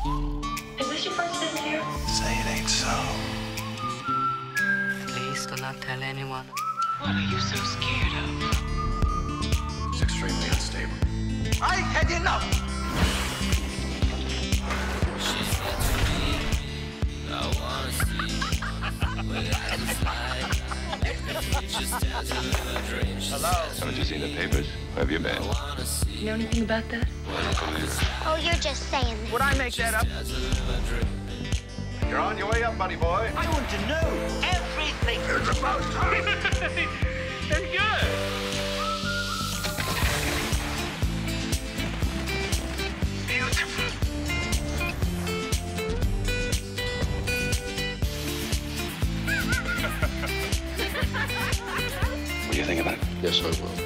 Is this your first visit here? Say it ain't so. Please do not tell anyone. What are you so scared of? It's extremely unstable. I had enough! Hello? Haven't you seen the papers? Where have you been? You know anything about that? Oh, you're just saying. Would I make that up? You're on your way up, buddy boy. I want to know everything. It's about time. Very good. What do you think about it? Yes, I will.